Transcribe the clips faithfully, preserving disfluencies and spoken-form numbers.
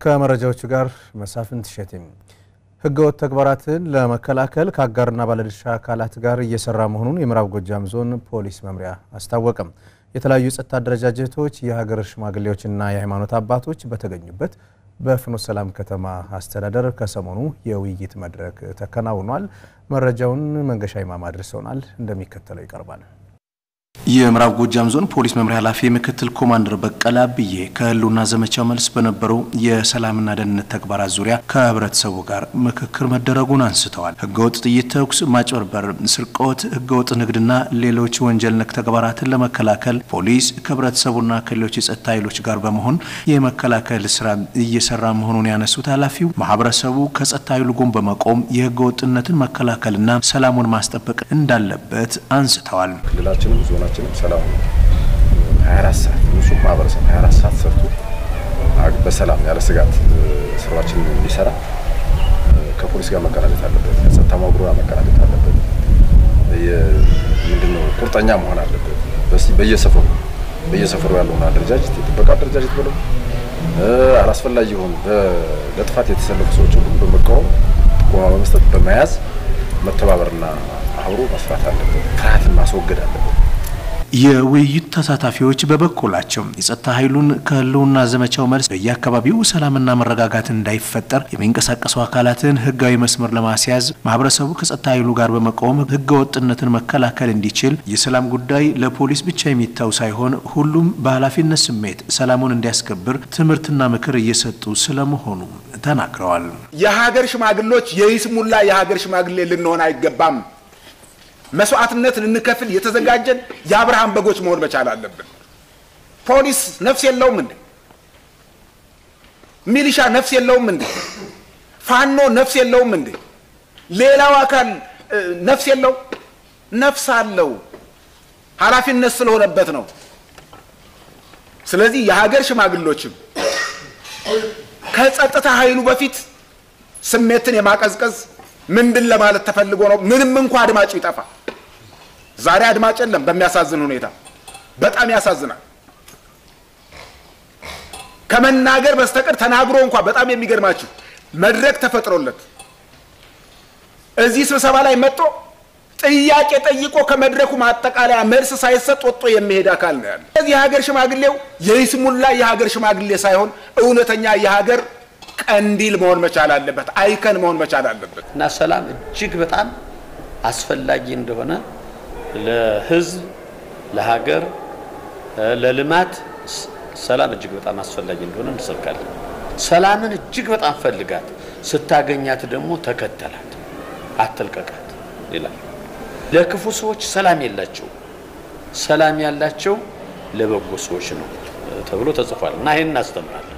ከመረጃዎቹ ጋር መሳፍንት ሸቴም ህገወጥ ተግባራትን ለመከላከል ከአጋርና ባለድርሻ አካላት ጋር እየሰራ መሆኑን የምዕራብ ጎጃም ዞን ፖሊስ መምሪያ አስታወቀም። የተለያዩ ጸጥታ አደረጃጀቶች የሀገር ሽማግሌዎችና የሃይማኖት አባቶች በተገኙበት በፍኖተ ሰላም ከተማ አስተዳደር ከሰሞኑ የውይይት መድረክ ተከናውኗል። መረጃውን መንገሻ ይማማ አድርሰውናል፣ እንደሚከተለው ይቀርባል። የምዕራብ ጎጃም ዞን ፖሊስ መምሪያ ኃላፊ ምክትል ኮማንደር በቀለ አብዬ ከህልውና ዘመቻው መልስ በነበሩ የሰላምና ደህንነት ተግባራት ዙሪያ ከህብረተሰቡ ጋር ምክክር መደረጉን አንስተዋል። ህገወጥ ጥይት ተኩስ፣ ማጭበርበር፣ ስርቆት፣ ህገወጥ ንግድና ሌሎች ወንጀል ነክ ተግባራትን ለመከላከል ፖሊስ ከህብረተሰቡና ከሌሎች የጸጥታ ኃይሎች ጋር በመሆን የመከላከል ስራ እየሰራ መሆኑን ያነሱት ኃላፊው ማህበረሰቡ ከጸጥታ ኃይሉ ጎን በመቆም የህገወጥነትን መከላከልና ሰላሙን ማስጠበቅ እንዳለበት አንስተዋል። ክልላችንም ዞናችንም ሰላም ሃያ አራት ሰዓት ንጹህ ማህበረሰብ ሃያ አራት ሰዓት ሰርቶ በሰላም ያለ ስጋት ስራችን እንዲሰራ ከፖሊስ ጋር መቀናጀት አለበት። ከጸጥታ መዋቅሩ ጋር መቀናጀት አለበት። ምንድነው ቁርጠኛ መሆን አለበት። በሲ በየሰፈሩ በየሰፈሩ ያለውን አደረጃጀት የጥበቃ አደረጃጀት ብለው አላስፈላጊ የሆኑ ለጥፋት የተሰለፉ ሰዎች ሁሉ በመቃወም ጥቆማ በመስጠት በመያዝ መተባበርና አብሮ መስራት አለበት። ፍርሃትን ማስወገድ አለበት። የውይይት ተሳታፊዎች በበኩላቸው የጸጥታ ኃይሉን ከህልውና ዘመቻው መልስ በየአካባቢው ሰላምና መረጋጋት እንዳይፈጠር የሚንቀሳቀሱ አካላትን ህጋዊ መስመር ለማስያዝ ማህበረሰቡ ከጸጥታ ኃይሉ ጋር በመቆም ህገወጥነትን መከላከል እንዲችል የሰላም ጉዳይ ለፖሊስ ብቻ የሚታው ሳይሆን ሁሉም በኃላፊነት ስሜት ሰላሙን እንዲያስከብር ትምህርትና ምክር እየሰጡ ስለመሆኑ ተናግረዋል። የሀገር ሽማግሌዎች የይስሙላ የሀገር ሽማግሌ ልንሆን አይገባም። መስዋዕትነት ልንከፍል የተዘጋጀን የአብርሃም በጎች መሆን መቻል አለብን። ፖሊስ ነፍስ የለውም እንዴ? ሚሊሻ ነፍስ የለውም እንዴ? ፋኖ ነፍስ የለውም እንዴ? ሌላው አካል ነፍስ የለው? ነፍስ አለው። ኃላፊነት ስለሆነበት ነው። ስለዚህ የሀገር ሽማግሌዎችም ከጸጥታ ኃይሉ በፊት ስሜትን የማቀዝቀዝ ምንድን ለማለት ተፈልጎ ነው? ምንም እንኳን አድማጭ ይጠፋ ዛሬ አድማጭ የለም። በሚያሳዝን ሁኔታ በጣም ያሳዝናል። ከመናገር በስተቀር ተናግሮ እንኳን በጣም የሚገርማችሁ መድረክ ተፈጥሮለት እዚህ ስብሰባ ላይ መጥቶ ጥያቄ ጠይቆ ከመድረኩ ማጠቃለያ መልስ ሳይሰጥ ወጥቶ የሚሄድ አካል ነው ያለው። ስለዚህ የሀገር ሽማግሌው የይስሙላ የሀገር ሽማግሌ ሳይሆን እውነተኛ የሀገር ቀንዲል መሆን መቻል አለበት። አይከን መሆን መቻል አለበት። እና ሰላም እጅግ በጣም አስፈላጊ እንደሆነ ለህዝብ፣ ለሀገር፣ ለልማት ሰላም እጅግ በጣም አስፈላጊ እንደሆነ እንሰብካለን። ሰላምን እጅግ በጣም ፈልጋት፣ ስታገኛት ደግሞ ተከተላት፣ አትልቀቃት ይላል። ለክፉ ሰዎች ሰላም የላቸው፣ ሰላም ያላቸው ለበጎ ሰዎች ነው ተብሎ ተጽፏል እና ይሄን እናስተምራለን።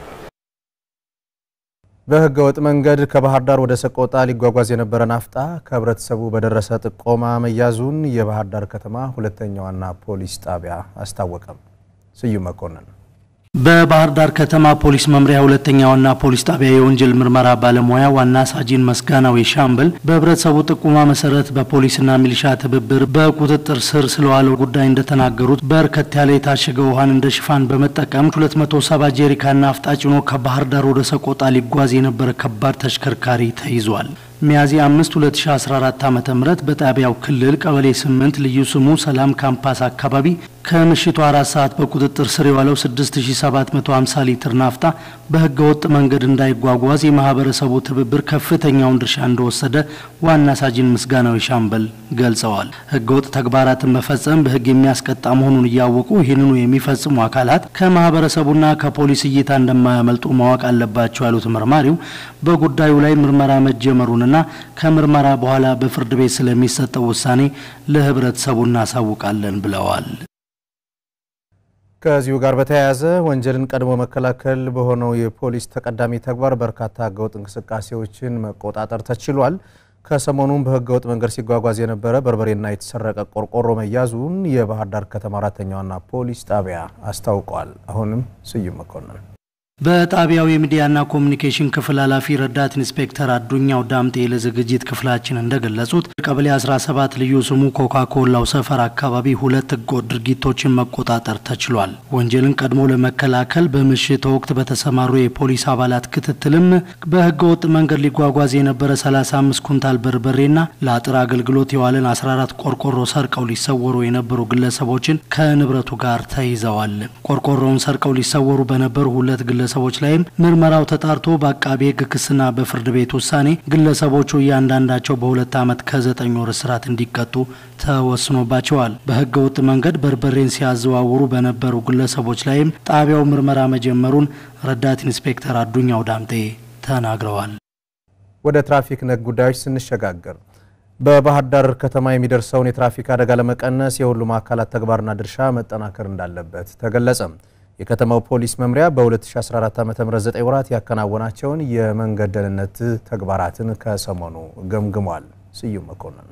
በህገወጥ መንገድ ከባህር ዳር ወደ ሰቆጣ ሊጓጓዝ የነበረ ናፍጣ ከህብረተሰቡ በደረሰ ጥቆማ መያዙን የባህር ዳር ከተማ ሁለተኛውና ፖሊስ ጣቢያ አስታወቀም። ስዩም መኮንን በባህር ዳር ከተማ ፖሊስ መምሪያ ሁለተኛውና ፖሊስ ጣቢያ የወንጀል ምርመራ ባለሙያ ዋና ሳጂን መስጋናው ሻምበል በህብረተሰቡ ጥቆማ መሰረት በፖሊስና ሚሊሻ ትብብር በቁጥጥር ስር ስለዋለው ጉዳይ እንደተናገሩት በርከት ያለ የታሸገ ውሃን እንደ ሽፋን በመጠቀም ሁለት መቶ ሰባ ጀሪካን ናፍጣ ጭኖ ከባህር ዳር ወደ ሰቆጣ ሊጓዝ የነበረ ከባድ ተሽከርካሪ ተይዟል። ሚያዝያ አምስት ሁለት ሺህ አስራ አራት ዓመተ ምህረት በጣቢያው ክልል ቀበሌ ስምንት ልዩ ስሙ ሰላም ካምፓስ አካባቢ ከምሽቱ አራት ሰዓት በቁጥጥር ስር የዋለው ስድስት ሺህ ሰባት መቶ ሃምሳ ሊትር ናፍጣ በህገወጥ መንገድ እንዳይጓጓዝ የማህበረሰቡ ትብብር ከፍተኛውን ድርሻ እንደወሰደ ዋና ሳጂን መስጋናው ሻምበል ገልጸዋል። ህገወጥ ተግባራትን መፈጸም በህግ የሚያስቀጣ መሆኑን እያወቁ ይህንኑ የሚፈጽሙ አካላት ከማህበረሰቡና ከፖሊስ እይታ እንደማያመልጡ ማወቅ አለባቸው ያሉት መርማሪው በጉዳዩ ላይ ምርመራ መጀመሩንና ከምርመራ በኋላ በፍርድ ቤት ስለሚሰጠው ውሳኔ ለህብረተሰቡ እናሳውቃለን ብለዋል። ከዚሁ ጋር በተያያዘ ወንጀልን ቀድሞ መከላከል በሆነው የፖሊስ ተቀዳሚ ተግባር በርካታ ህገወጥ እንቅስቃሴዎችን መቆጣጠር ተችሏል። ከሰሞኑም በህገወጥ መንገድ ሲጓጓዝ የነበረ በርበሬና የተሰረቀ ቆርቆሮ መያዙን የባህር ዳር ከተማ አራተኛውና ፖሊስ ጣቢያ አስታውቋል። አሁንም ስዩም መኮንን በጣቢያው የሚዲያና ኮሙኒኬሽን ክፍል ኃላፊ ረዳት ኢንስፔክተር አዱኛው ዳምጤ ለዝግጅት ክፍላችን እንደገለጹት ቀበሌ አስራ ሰባት ልዩ ስሙ ኮካኮላው ሰፈር አካባቢ ሁለት ህገወጥ ድርጊቶችን መቆጣጠር ተችሏል። ወንጀልን ቀድሞ ለመከላከል በምሽት ወቅት በተሰማሩ የፖሊስ አባላት ክትትልም በህገወጥ መንገድ ሊጓጓዝ የነበረ ሰላሳ አምስት ኩንታል በርበሬና ለአጥር አገልግሎት የዋለን አስራ አራት ቆርቆሮ ሰርቀው ሊሰወሩ የነበሩ ግለሰቦችን ከንብረቱ ጋር ተይዘዋል። ቆርቆሮውን ሰርቀው ሊሰወሩ በነበሩ ሁለት ግለሰቦች ሰዎች ላይም ምርመራው ተጣርቶ በአቃቤ ህግ ክስና በፍርድ ቤት ውሳኔ ግለሰቦቹ እያንዳንዳቸው በሁለት ዓመት ከዘጠኝ ወር እስራት እንዲቀጡ ተወስኖባቸዋል። በህገ ወጥ መንገድ በርበሬን ሲያዘዋውሩ በነበሩ ግለሰቦች ላይም ጣቢያው ምርመራ መጀመሩን ረዳት ኢንስፔክተር አዱኛው ዳምጤ ተናግረዋል። ወደ ትራፊክ ነክ ጉዳዮች ስንሸጋገር በባህር ዳር ከተማ የሚደርሰውን የትራፊክ አደጋ ለመቀነስ የሁሉም አካላት ተግባርና ድርሻ መጠናከር እንዳለበት ተገለጸ። የከተማው ፖሊስ መምሪያ በ2014 ዓ.ም ዘጠኝ ወራት ያከናወናቸውን የመንገድ ደህንነት ተግባራትን ከሰሞኑ ገምግሟል። ስዩም መኮንን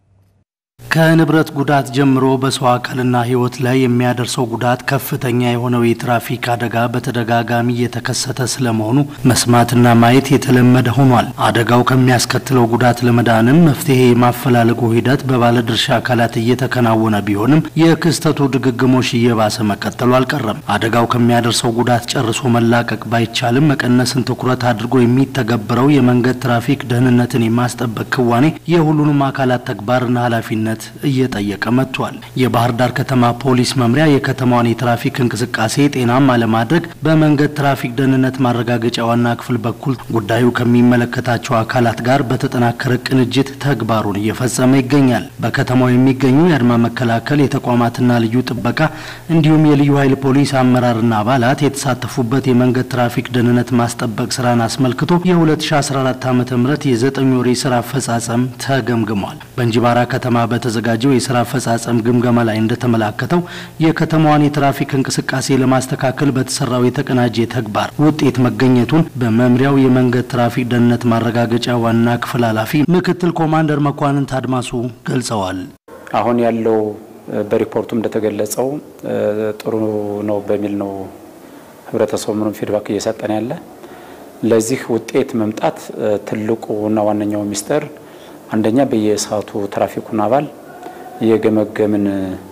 ከንብረት ጉዳት ጀምሮ በሰው አካልና ህይወት ላይ የሚያደርሰው ጉዳት ከፍተኛ የሆነው የትራፊክ አደጋ በተደጋጋሚ እየተከሰተ ስለመሆኑ መስማትና ማየት የተለመደ ሆኗል። አደጋው ከሚያስከትለው ጉዳት ለመዳንም መፍትሄ የማፈላለጉ ሂደት በባለድርሻ አካላት እየተከናወነ ቢሆንም የክስተቱ ድግግሞሽ እየባሰ መቀጠሉ አልቀረም። አደጋው ከሚያደርሰው ጉዳት ጨርሶ መላቀቅ ባይቻልም መቀነስን ትኩረት አድርጎ የሚተገበረው የመንገድ ትራፊክ ደህንነትን የማስጠበቅ ክዋኔ የሁሉንም አካላት ተግባርና ኃላፊነት እየጠየቀ መጥቷል። የባህር ዳር ከተማ ፖሊስ መምሪያ የከተማውን የትራፊክ እንቅስቃሴ ጤናማ ለማድረግ በመንገድ ትራፊክ ደህንነት ማረጋገጫ ዋና ክፍል በኩል ጉዳዩ ከሚመለከታቸው አካላት ጋር በተጠናከረ ቅንጅት ተግባሩን እየፈጸመ ይገኛል። በከተማው የሚገኙ የአድማ መከላከል የተቋማትና ልዩ ጥበቃ እንዲሁም የልዩ ኃይል ፖሊስ አመራርና አባላት የተሳተፉበት የመንገድ ትራፊክ ደህንነት ማስጠበቅ ስራን አስመልክቶ የ2014 ዓ.ም የዘጠኝ ወር የሥራ አፈጻጸም ተገምግሟል። በእንጂባራ ከተማ ተዘጋጀው የሥራ አፈጻጸም ግምገማ ላይ እንደተመላከተው የከተማዋን የትራፊክ እንቅስቃሴ ለማስተካከል በተሰራው የተቀናጀ ተግባር ውጤት መገኘቱን በመምሪያው የመንገድ ትራፊክ ደህንነት ማረጋገጫ ዋና ክፍል ኃላፊ ምክትል ኮማንደር መኳንንት አድማሱ ገልጸዋል። አሁን ያለው በሪፖርቱም እንደተገለጸው ጥሩ ነው በሚል ነው ህብረተሰቡ ምንም ፊድባክ እየሰጠን ያለ። ለዚህ ውጤት መምጣት ትልቁና ዋነኛው ሚስጥር አንደኛ በየሰዓቱ ትራፊኩን አባል የገመገምን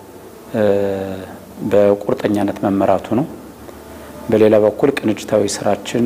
በቁርጠኛነት መመራቱ ነው። በሌላ በኩል ቅንጅታዊ ስራችን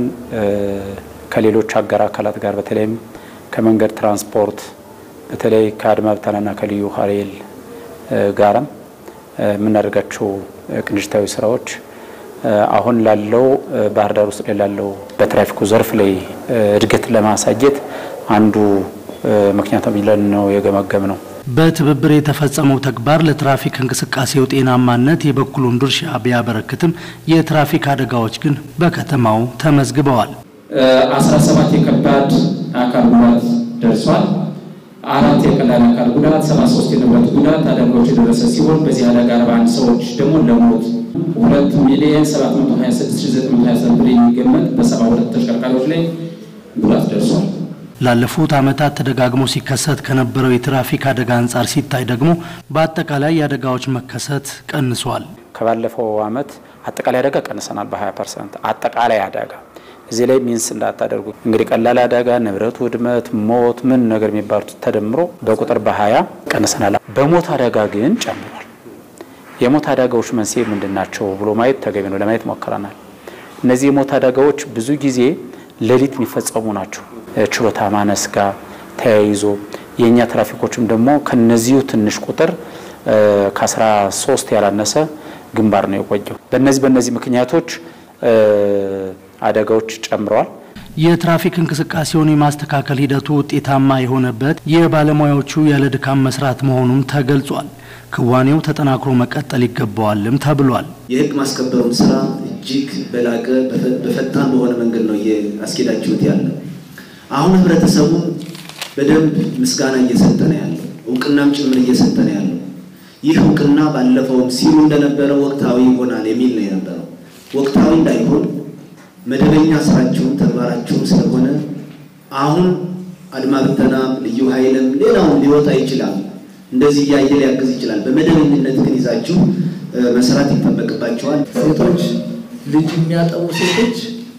ከሌሎች አጋር አካላት ጋር በተለይም ከመንገድ ትራንስፖርት በተለይ ከአድማ ብተናና ከልዩ ኃይል ጋርም የምናደርጋቸው ቅንጅታዊ ስራዎች አሁን ላለው ባህር ዳር ውስጥ ላለው በትራፊኩ ዘርፍ ላይ እድገት ለማሳየት አንዱ ምክንያቱም ይለን ነው የገመገም ነው። በትብብር የተፈጸመው ተግባር ለትራፊክ እንቅስቃሴው ጤናማነት የበኩሉን ድርሻ ቢያበረክትም የትራፊክ አደጋዎች ግን በከተማው ተመዝግበዋል። አስራ ሰባት የከባድ አካል ጉዳት ደርሷል። አራት የቀላል አካል ጉዳት፣ ሰባ ሶስት የንብረት ጉዳት አደጋዎች የደረሰ ሲሆን በዚህ አደጋ አርባ አንድ ሰዎች ደግሞ ለሞት ሁለት ሚሊዮን ሰባት መቶ ሀያ ስድስት ሺህ ዘጠኝ መቶ ሀያ ሰባት ብር የሚገመት በሰባ ሁለት ተሽከርካሪዎች ላይ ጉዳት ደርሷል። ላለፉት ዓመታት ተደጋግሞ ሲከሰት ከነበረው የትራፊክ አደጋ አንፃር ሲታይ ደግሞ በአጠቃላይ የአደጋዎች መከሰት ቀንሷል። ከባለፈው ዓመት አጠቃላይ አደጋ ቀንሰናል በ20 ፐርሰንት። አጠቃላይ አደጋ እዚህ ላይ ሚንስ እንዳታደርጉ እንግዲህ ቀላል አደጋ፣ ንብረት ውድመት፣ ሞት ምን ነገር የሚባሉት ተደምሮ በቁጥር በ20 ቀንሰናል። በሞት አደጋ ግን ጨምሯል። የሞት አደጋዎች መንስኤ ምንድናቸው ብሎ ማየት ተገቢ ነው። ለማየት ሞክረናል። እነዚህ የሞት አደጋዎች ብዙ ጊዜ ሌሊት የሚፈጸሙ ናቸው። ችሎታ ማነስ ጋር ተያይዞ የኛ ትራፊኮችም ደግሞ ከነዚሁ ትንሽ ቁጥር ከ13 ያላነሰ ግንባር ነው የቆየው። በእነዚህ በእነዚህ ምክንያቶች አደጋዎች ጨምረዋል። የትራፊክ እንቅስቃሴውን የማስተካከል ሂደቱ ውጤታማ የሆነበት የባለሙያዎቹ ያለ ድካም መስራት መሆኑን ተገልጿል። ክዋኔው ተጠናክሮ መቀጠል ይገባዋልም ተብሏል። የህግ ማስከበሩን ስራ እጅግ በላቀ በፈጣን በሆነ መንገድ ነው ያስኬዳችሁት ያለው። አሁን ህብረተሰቡ በደንብ ምስጋና እየሰጠነ ያለው እውቅናም ጭምር እየሰጠነ ያለው ይህ እውቅና ባለፈው ሲሉ እንደነበረ ወቅታዊ ይሆናል የሚል ነው የነበረው። ወቅታዊ እንዳይሆን መደበኛ ስራቸው ተግባራቸው ስለሆነ አሁን አድማ ብተና ልዩ ኃይልም ሌላውን ሊወጣ ይችላል፣ እንደዚህ ያየ ሊያግዝ ይችላል። በመደበኛነት ግን ይዛችሁ መስራት ይጠበቅባቸዋል። ሴቶች ልጅ የሚያጠቡ ሴቶች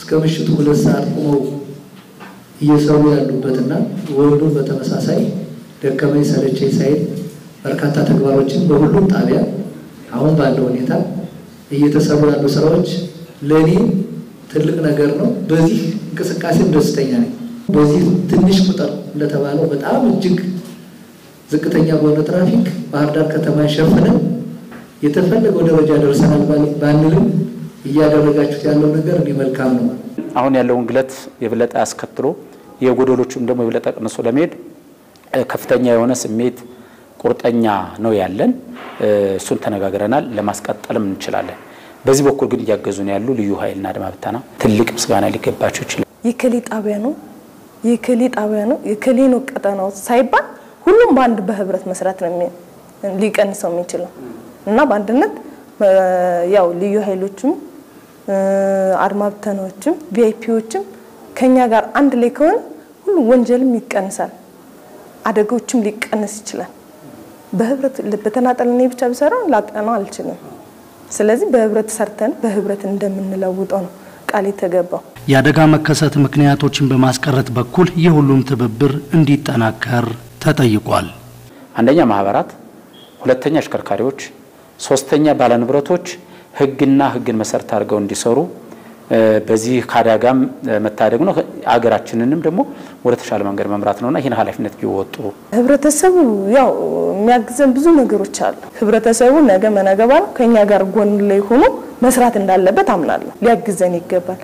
እስከ ምሽቱ ሁለት ሰዓት ቆመው እየሰሩ ያሉበትና ወንዱ በተመሳሳይ ደከመኝ ሰለቸኝ ሳይል በርካታ ተግባሮችን በሁሉም ጣቢያ አሁን ባለው ሁኔታ እየተሰሩ ያሉ ስራዎች ለኔ ትልቅ ነገር ነው። በዚህ እንቅስቃሴም ደስተኛ ነኝ። በዚህ ትንሽ ቁጥር እንደተባለው በጣም እጅግ ዝቅተኛ በሆነ ትራፊክ ባህር ዳር ከተማ ሸፍነን የተፈለገው ደረጃ ደርሰናል ባንልም እያደረጋችሁት ያለው ነገር መልካም ነው። አሁን ያለውን ግለት የበለጠ አስከትሎ የጎደሎቹም ደግሞ የበለጠ ቀንሶ ለመሄድ ከፍተኛ የሆነ ስሜት ቁርጠኛ ነው ያለን። እሱን ተነጋግረናል፣ ለማስቀጠልም እንችላለን። በዚህ በኩል ግን እያገዙን ያሉ ልዩ ኃይልና አድማ ብተና ትልቅ ምስጋና ሊገባቸው ይችላል። የከሌ ጣቢያ ነው የከሌ ጣቢያ ነው የከሌ ነው ቀጠናው ሳይባል ሁሉም ባንድ በህብረት መስራት ነው ሊቀንሰው የሚችለው እና ባንድነት ያው ልዩ ኃይሎችም አድማ ብተናዎችም ቪአይፒዎችም ከኛ ጋር አንድ ላይ ከሆነ ሁሉ ወንጀልም ይቀንሳል፣ አደጋዎችም ሊቀንስ ይችላል። በህብረት በተናጠል ነው ብቻ ብሰራ ላቀናው አልችልም። ስለዚህ በህብረት ሰርተን በህብረት እንደምንለውጠው ነው ቃል የተገባው። የአደጋ መከሰት ምክንያቶችን በማስቀረት በኩል የሁሉም ትብብር እንዲጠናከር ተጠይቋል። አንደኛ ማህበራት፣ ሁለተኛ አሽከርካሪዎች፣ ሶስተኛ ባለንብረቶች ህግና ህግን መሰረት አድርገው እንዲሰሩ በዚህ ካዳጋም መታደግ ነው። አገራችንንም ደግሞ ወደ ተሻለ መንገድ መምራት ነውና ይሄን ኃላፊነት ቢወጡ ህብረተሰቡ ያው የሚያግዘን ብዙ ነገሮች አሉ። ህብረተሰቡ ነገ መነገባ ነው ከኛ ጋር ጎን ላይ ሆኖ መስራት እንዳለበት አምናለሁ። ሊያግዘን ይገባል።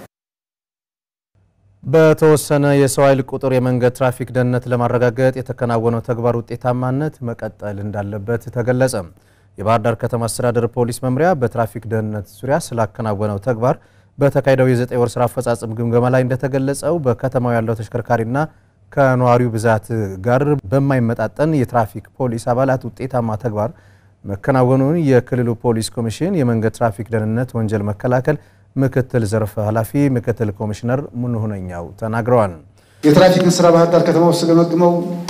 በተወሰነ የሰው ኃይል ቁጥር የመንገድ ትራፊክ ደህንነት ለማረጋገጥ የተከናወነው ተግባር ውጤታማነት መቀጠል እንዳለበት ተገለጸ። የባህር ዳር ከተማ አስተዳደር ፖሊስ መምሪያ በትራፊክ ደህንነት ዙሪያ ስላከናወነው ተግባር በተካሄደው የዘጠኝ ወር ስራ አፈጻጸም ግምገማ ላይ እንደተገለጸው በከተማው ያለው ተሽከርካሪና ከነዋሪው ብዛት ጋር በማይመጣጠን የትራፊክ ፖሊስ አባላት ውጤታማ ተግባር መከናወኑን የክልሉ ፖሊስ ኮሚሽን የመንገድ ትራፊክ ደህንነት ወንጀል መከላከል ምክትል ዘርፍ ኃላፊ ምክትል ኮሚሽነር ሙኑሁነኛው ተናግረዋል። የትራፊክን ስራ ባህር ዳር ከተማ ውስጥ ገመግመው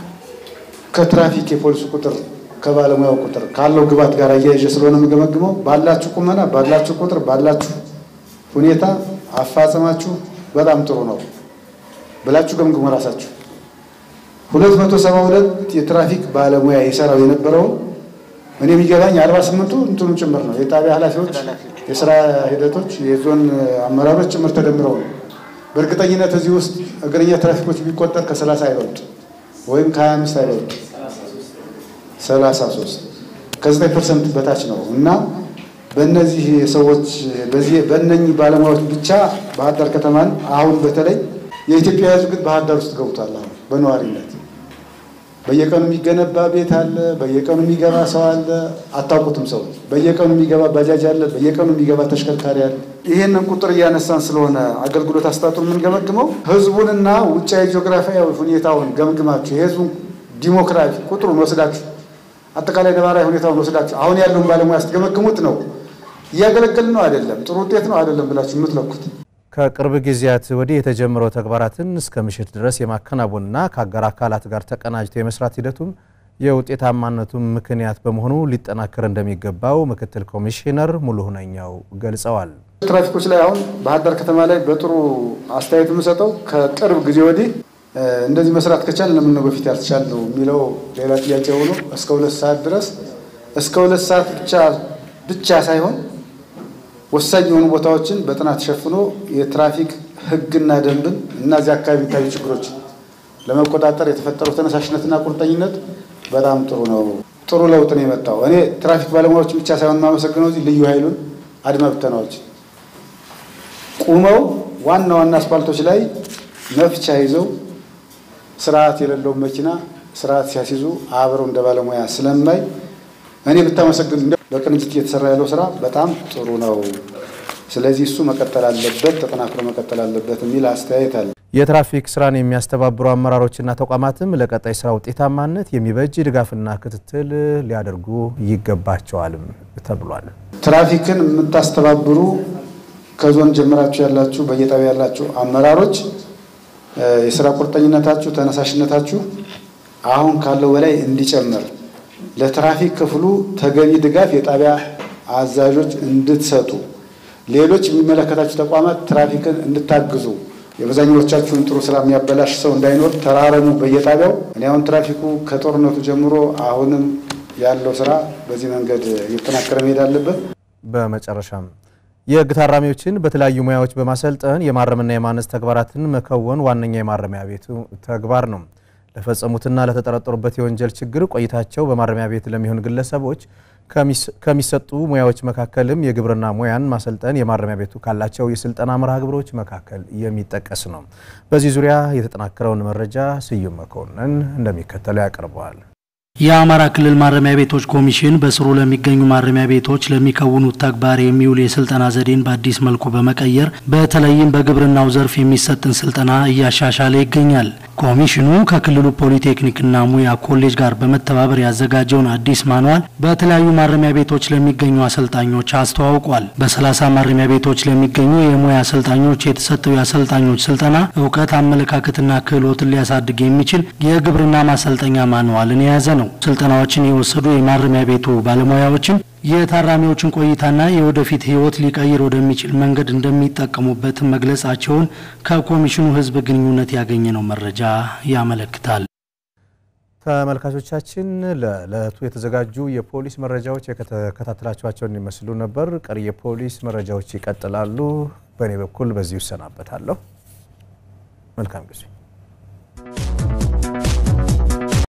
ከትራፊክ የፖሊስ ቁጥር ከባለሙያው ቁጥር ካለው ግባት ጋር አያይዤ ስለሆነ ገመግመው ባላችሁ ቁመና ባላችሁ ቁጥር ባላችሁ ሁኔታ አፋጽማችሁ በጣም ጥሩ ነው ብላችሁ ገምግሙ ራሳችሁ። ሁለት መቶ ሰባ ሁለት የትራፊክ ባለሙያ የሰራው የነበረው እኔ የሚገባኝ አርባ ስምንቱ እንትኑ ጭምር ነው። የጣቢያ ኃላፊዎች፣ የሥራ ሂደቶች፣ የዞን አመራሮች ጭምር ተደምረው ነው። በእርግጠኝነት እዚህ ውስጥ እግረኛ ትራፊኮች ቢቆጠር ከ30 አይበልጥ ወይም ከ25 አይበልጥ ሰላሳ ሶስት ከዘጠኝ ፐርሰንት በታች ነው እና በእነዚህ ሰዎች በዚህ በእነኚህ ባለሙያዎች ብቻ ባህር ዳር ከተማን አሁን በተለይ የኢትዮጵያ ሕዝብ ግን ባህር ዳር ውስጥ ገብቷል። አሁን በነዋሪነት በየቀኑ የሚገነባ ቤት አለ፣ በየቀኑ የሚገባ ሰው አለ፣ አታውቁትም ሰው በየቀኑ የሚገባ ባጃጅ አለ፣ በየቀኑ የሚገባ ተሽከርካሪ አለ። ይሄንን ቁጥር እያነሳን ስለሆነ አገልግሎት አስጣጡን ምን ገመግመው ህዝቡንና ውጫዊ ጂኦግራፊያዊ ሁኔታውን ገምግማችሁ የህዝቡን ዲሞክራሲ ቁጥሩን ወስዳችሁ አጠቃላይ ነባራዊ ሁኔታውን ወስዳችሁ አሁን ያለውን ባለሙያ አስተገመግሙት ነው ያገለግል ነው አይደለም ጥሩ ውጤት ነው አይደለም ብላችሁ የምትለኩት። ከቅርብ ጊዜያት ወዲህ የተጀመረው ተግባራትን እስከ ምሽት ድረስ የማከናወንና ከአጋር አካላት ጋር ተቀናጅቶ የመስራት ሂደቱም የውጤታማነቱም ምክንያት በመሆኑ ሊጠናከር እንደሚገባው ምክትል ኮሚሽነር ሙሉሁነኛው ገልጸዋል። ትራፊኮች ላይ አሁን ባህር ዳር ከተማ ላይ በጥሩ አስተያየት የምሰጠው ከቅርብ ጊዜ ወዲህ እንደዚህ መስራት ከቻለ ለምን ነው በፊት ያልተቻለው የሚለው ሌላ ጥያቄ ሆኖ እስከ ሁለት ሰዓት ድረስ እስከ ሁለት ሰዓት ብቻ ብቻ ሳይሆን ወሳኝ የሆኑ ቦታዎችን በጥናት ሸፍኖ የትራፊክ ህግና ደንብን እና እዚህ አካባቢ ታዩ ችግሮች ለመቆጣጠር የተፈጠረው ተነሳሽነትና ቁርጠኝነት በጣም ጥሩ ነው። ጥሩ ለውጥ ነው የመጣው። እኔ ትራፊክ ባለሙያዎች ብቻ ሳይሆን ማመሰግነው እዚህ ልዩ ኃይሉን አድማ ብተናዎች ቁመው ዋና ዋና አስፋልቶች ላይ መፍቻ ይዘው ስርዓት የሌለው መኪና ስርዓት ሲያስይዙ አብረው እንደ ባለሙያ ስለማይ እኔ ብታመሰግኑ በቅንጅት እየተሰራ ያለው ስራ በጣም ጥሩ ነው። ስለዚህ እሱ መቀጠል አለበት፣ ተጠናክሮ መቀጠል አለበት የሚል አስተያየት አለ። የትራፊክ ስራን የሚያስተባብሩ አመራሮችና ተቋማትም ለቀጣይ ስራ ውጤታማነት የሚበጅ ድጋፍና ክትትል ሊያደርጉ ይገባቸዋልም ተብሏል። ትራፊክን የምታስተባብሩ ከዞን ጀምራችሁ ያላችሁ በየጣቢያው ያላችሁ አመራሮች የስራ ቁርጠኝነታችሁ ተነሳሽነታችሁ አሁን ካለው በላይ እንዲጨምር ለትራፊክ ክፍሉ ተገቢ ድጋፍ የጣቢያ አዛዦች እንድትሰጡ ሌሎች የሚመለከታችሁ ተቋማት ትራፊክን እንድታግዙ የበዛኞቻችሁን ጥሩ ስራ የሚያበላሽ ሰው እንዳይኖር ተራረሙ በየጣቢያው። እኔ አሁን ትራፊኩ ከጦርነቱ ጀምሮ አሁንም ያለው ስራ በዚህ መንገድ እየተጠናከረ መሄድ አለበት። በመጨረሻም የህግ ታራሚዎችን በተለያዩ ሙያዎች በማሰልጠን የማረምና የማነጽ ተግባራትን መከወን ዋነኛ የማረሚያ ቤቱ ተግባር ነው። ለፈጸሙትና ለተጠረጠሩበት የወንጀል ችግር ቆይታቸው በማረሚያ ቤት ለሚሆን ግለሰቦች ከሚሰጡ ሙያዎች መካከልም የግብርና ሙያን ማሰልጠን የማረሚያ ቤቱ ካላቸው የስልጠና መርሃ ግብሮች መካከል የሚጠቀስ ነው። በዚህ ዙሪያ የተጠናከረውን መረጃ ስዩም መኮንን እንደሚከተለው ያቀርበዋል። የአማራ ክልል ማረሚያ ቤቶች ኮሚሽን በስሩ ለሚገኙ ማረሚያ ቤቶች ለሚከውኑት ተግባር የሚውል የስልጠና ዘዴን በአዲስ መልኩ በመቀየር በተለይም በግብርናው ዘርፍ የሚሰጥን ስልጠና እያሻሻለ ይገኛል። ኮሚሽኑ ከክልሉ ፖሊቴክኒክና ሙያ ኮሌጅ ጋር በመተባበር ያዘጋጀውን አዲስ ማኑዋል በተለያዩ ማረሚያ ቤቶች ለሚገኙ አሰልጣኞች አስተዋውቋል። በሰላሳ ማረሚያ ቤቶች ለሚገኙ የሙያ አሰልጣኞች የተሰጠው የአሰልጣኞች ስልጠና ዕውቀት፣ አመለካከትና ክህሎትን ሊያሳድግ የሚችል የግብርና ማሰልጠኛ ማኑዋልን የያዘ ነው። ስልጠናዎችን የወሰዱ የማረሚያ ቤቱ ባለሙያዎችን የታራሚዎችን ቆይታና የወደፊት ህይወት ሊቀይር ወደሚችል መንገድ እንደሚጠቀሙበት መግለጻቸውን ከኮሚሽኑ ህዝብ ግንኙነት ያገኘነው መረጃ ያመለክታል። ተመልካቾቻችን ለለቱ የተዘጋጁ የፖሊስ መረጃዎች የከታተላችኋቸውን ይመስሉ ነበር። ቀሪ የፖሊስ መረጃዎች ይቀጥላሉ። በእኔ በኩል በዚህ ይሰናበታለሁ። መልካም ጊዜ።